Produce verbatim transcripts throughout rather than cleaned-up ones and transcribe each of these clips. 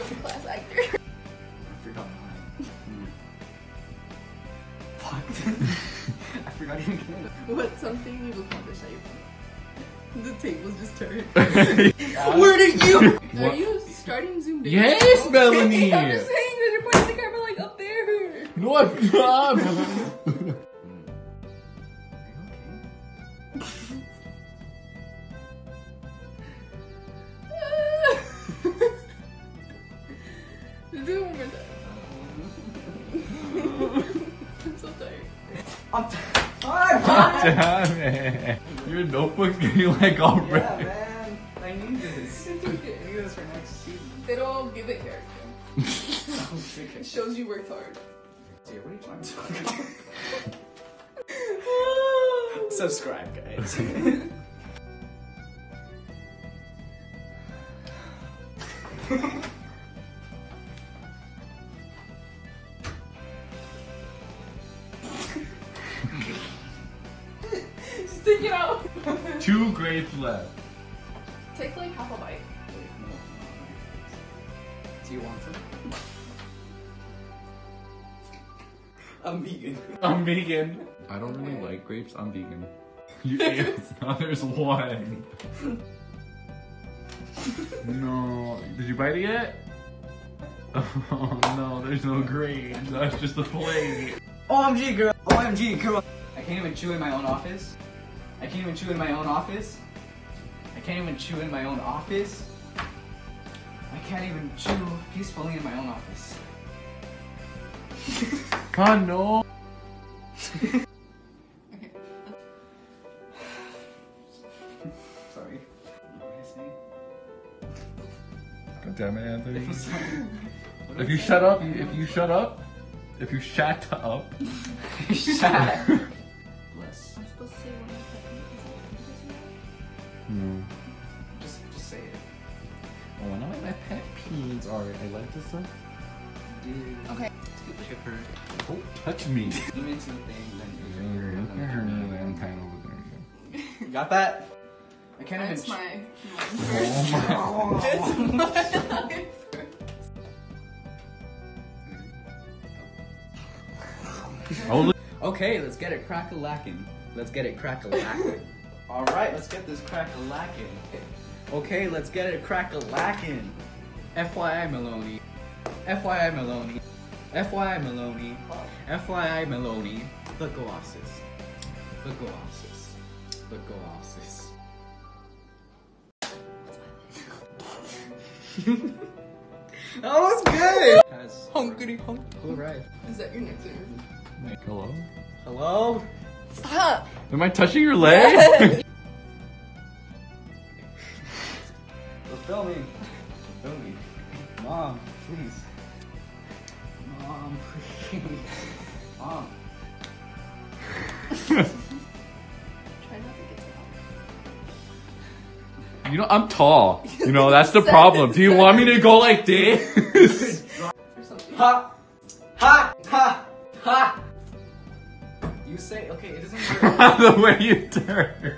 Class actor. I forgot mine. Fuck. I forgot your name. What's something you've accomplished at your point? The table's just turned. Where did you? Are you starting Zoom dating? Yes, Melanie! I'm just saying that you're pointing the camera like up there. No, I'm not! Just do it one more time. I'm so tired. I'm tired. Damn it. Your notebook's getting like all Yeah, red. man. I need this. It's I okay. need this for next season. They don't give it character. Oh, It shows you worked hard. Dude, what are you trying to talk about? Subscribe, guys. Just take it out. Two grapes left. Take like half a bite. Wait, no, no. Do you want some? I'm vegan. I'm vegan. I don't really like grapes. I'm vegan. You ate. Now there's one. No. Did you bite it yet? Oh no, there's no grapes. That's just a plate. O M G, girl. O M G, girl. I can't even chew in my own office. I can't even chew in my own office. I can't even chew in my own office. I can't even chew peacefully in my own office. Oh no. Sorry. What were you saying? God damn it, Anthony. Sorry. What If did you I shut up, if you shut up, if you shut up. say? Shut up. Bless. I'm supposed to say one of my pet peeves. No. Just, just say it. Oh, one of my pet peeves are I like this stuff. Dude. Okay. Chipper. Don't touch me. Zoom into the thing, then your finger. Look and at then her the name finger. and kind of over there. You got that? I can't That's even. my, my Oh my. It's my life. Oh, Okay, let's get it crack-a-lackin'. Let's get it crack-a-lackin'. Alright, let's get this crack-a-lackin'. Okay, let's get it crack-a-lackin'. F Y I Maloney. F Y I Maloney. F Y I Maloney. F Y I Maloney. The Colossus. The Colossus. The Colossus. That was good! Has Hunkity hunk. Alright. Is that your next interview? Like, hello? Hello? Stop! Am I touching your leg? We're filming. We're filming. Mom, please. Mom, please. Mom. Try not to get too hot. You know, I'm tall. You know, that's the Said problem. it, Do you said want me it. to go like this? Or something. Ha! Ha! Ha! Ha! You say, okay, it doesn't work. The way you turn.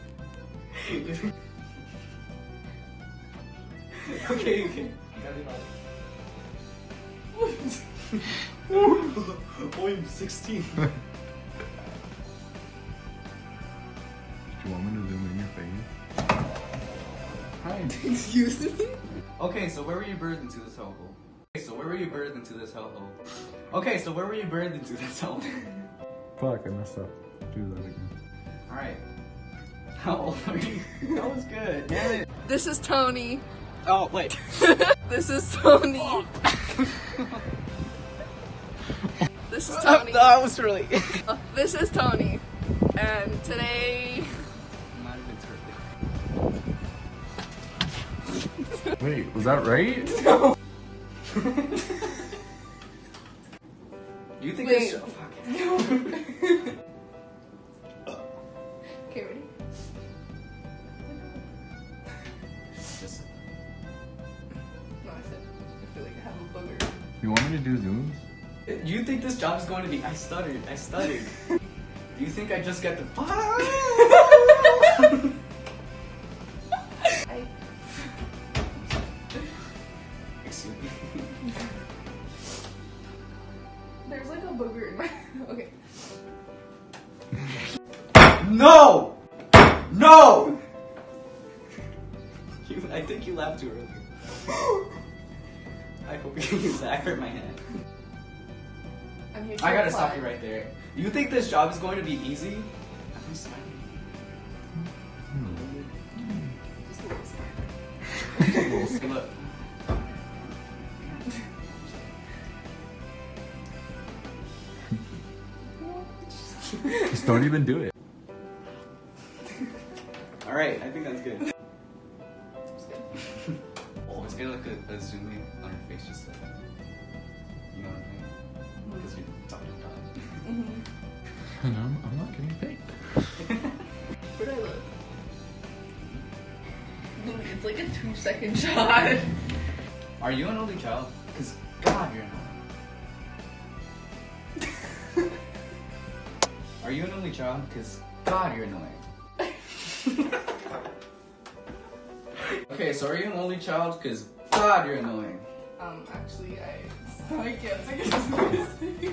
Okay, okay. You gotta be loud. Oh, I'm sixteen. Do you want me to zoom in your face? Hi. Excuse me? Okay, so where were you birthed into this hellhole? Okay, so where were you birthed into this hellhole? Okay, so where were you birthed into this hellhole? Fuck, I messed up. Do that again. Alright. How old are you? That was good. Damn it. This is Tony. Oh, wait. This is Tony. This is Tony. That was really. Uh, This is Tony. And today. Not even terrific. Wait, was that right? No. Do you think Wait. this show? Fuck it. No. Okay, ready? Just. No, I said, I feel like I have a booger. You want me to do zooms? Do you think this job is going to be? I stuttered. I stuttered. Do you think I just get the? I, Excuse me. There's like a booger in my. Okay. No! No! You, I think you laughed too early. I hope you can use that. I hurt my hand. I'm here to I gotta apply. stop you right there. You think this job is going to be easy? I'm smiling. Just a little smart. We'll see. Look. Just don't even do it. Alright, I think that's good. It's good. Oh, let's get like a, a zoom in on her face, just like. You know what I mean? Because you're talking about it. Mm-hmm. And I'm, I'm not getting paid. Where do I look? Look, it's like a two second shot. Are you an only child? Because, God, you're annoying. Are you an only child? Because, God, you're annoying. Okay, so are you an only child? Because, God, you're annoying. Um, actually, I. I can't take it seriously.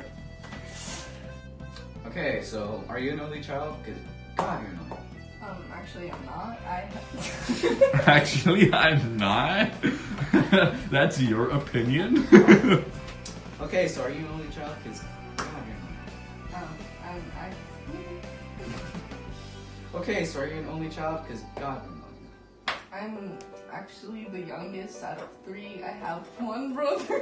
Okay, so are you an only child? Because, God, you're annoying. Um, actually, I'm not. I. Actually, I'm not. That's your opinion. Okay, so are you an only child? Because, God, you're annoying. Um, I'm. I. Okay, so are you an only child? Because, God, you're annoying. I'm actually the youngest out of three. I have one brother.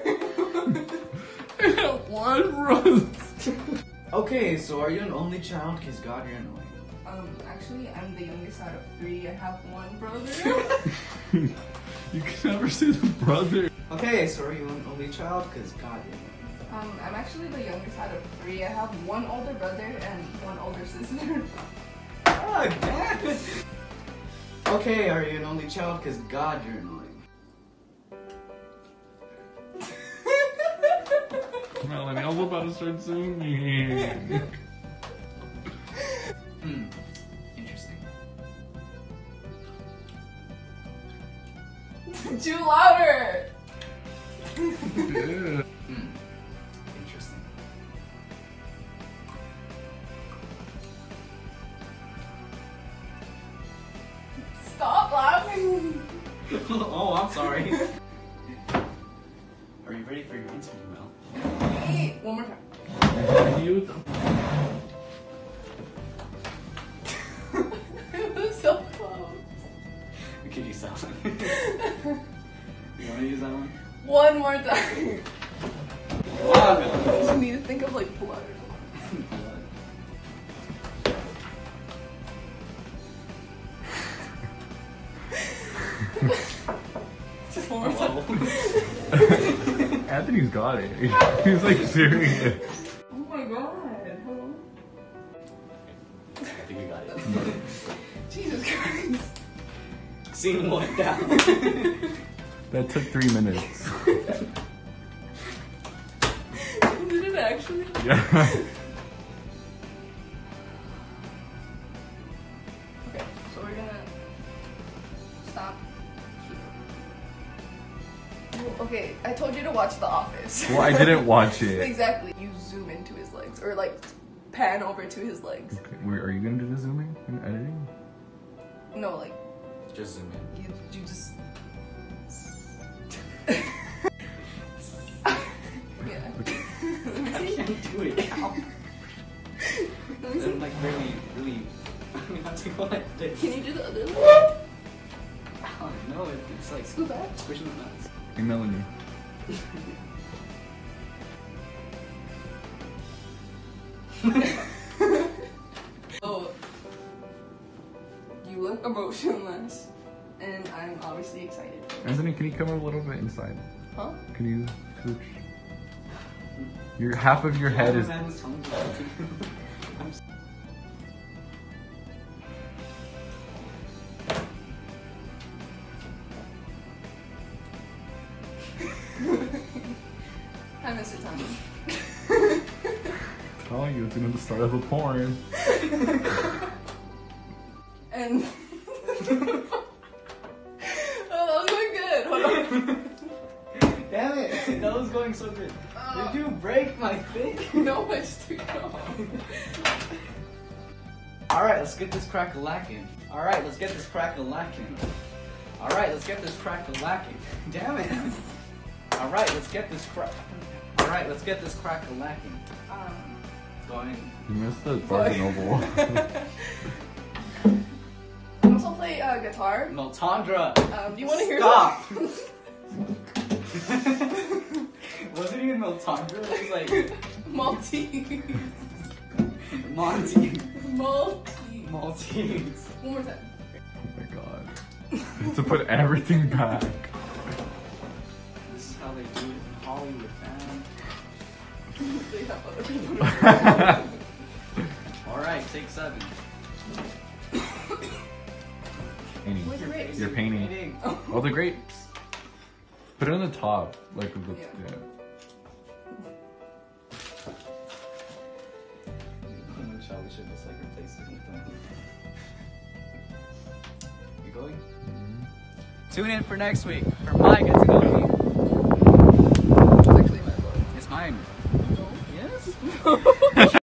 One brother. Okay, so are you an only child? Because, God, you're annoying. Um, actually, I'm the youngest out of three. I have one brother. You can never say the brother. Okay, so are you an only child? Because, God, you're annoying. Um, I'm actually the youngest out of three. I have one older brother and one older sister. Oh, damn it. Okay, are you an only child? Because, God, you're annoying. Melanie, I was about to start singing. Hmm. Interesting. Too louder! Yeah. Hmm. Interesting. Stop laughing! Oh, I'm sorry. Are you ready for your interview, Mel? Wait, one more time. You. It was so close. We could use that one. You want to use that one? One more time. Wow, You need to think of like blood or something. Just one more time. Anthony's got it. He's like serious. Oh my god. Hello? I think we got it. Jesus Christ. Scene one down. That took three minutes. Did it actually? Yeah. Okay, so we're gonna stop. Well, okay, I told you to watch The Office. Well, I didn't watch it. Exactly. You zoom into his legs, or like pan over to his legs. Okay, wait, are you gonna do the zooming and editing? No, like Just zoom in. you, you just. Yeah. I can't do it. Ow. I'm like really, really. I mean, have to go like this. Can you do the other one? I don't know. It, it's like Scoop back. squishing the nuts. Hey, Melanie. Oh, you look emotionless, and I'm obviously excited. Anthony, can you come a little bit inside? Huh? Can you scooch? Your half of your head is. Man was telling me I'm s- Hi, Mister Tommy. Telling you, it's gonna be the start of a porn. And oh, that was going good. Hold on. that was going so good. Uh, Did you break my thing? No, it's too long. Alright, let's get this crack-a-lackin'. Alright, let's get this crack-a-lackin'. Alright, let's get this crack-a-lackin'. Damn it. Alright, let's get this crack. Alright, let's get this crack-a-lackin'. Um, Going. You missed the Barnes and Noble. I also play uh, guitar. No, Tandra. Um, do you want to hear Stop. some? Wasn't even Miltandra, it was like Maltese. Monty. Maltese. Maltese. One more time. Oh my god. You have to put everything back. This is how they do it in Hollywood, man. They have other people to Alright, take seven. Painting. Where's the grapes? You're painting. Painting. Oh, the grapes. Put it on the top, like with the Yeah. yeah. Shall we should just like replace it with them. You going? Tune in for next week for my Get to Know Me. It's actually my book. It's mine. No. Yes?